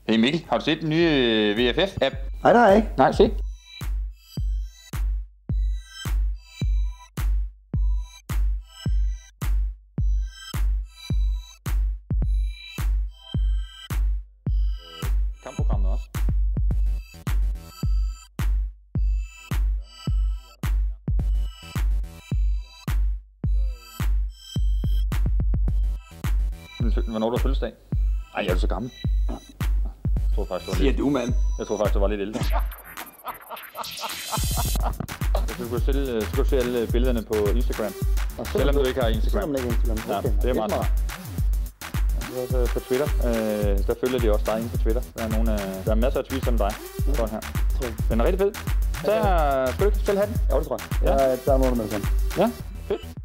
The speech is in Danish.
Hey Mikkel, har du set den nye VFF-app? Nej, det har jeg ikke. Nej, se. Kampprogrammet også. Hvornår du har fødselsdag? Ej, jeg er så gammel. Jeg tror faktisk, Siger du, mand. Jeg tror faktisk, du var lidt ældre. Så du kan se alle billederne på Instagram. Selvom du ikke har Instagram. Selvom du ikke har Instagram. Okay. Ja, det er meget smart. På Twitter, der følger de også dig inde på Twitter. Der er masser af tweets om dig. Sådan her. Den er rigtig fed. Så skal du ikke selv have den? Ja, det tror jeg. Ja, der er noget med sådan. Ja, fedt.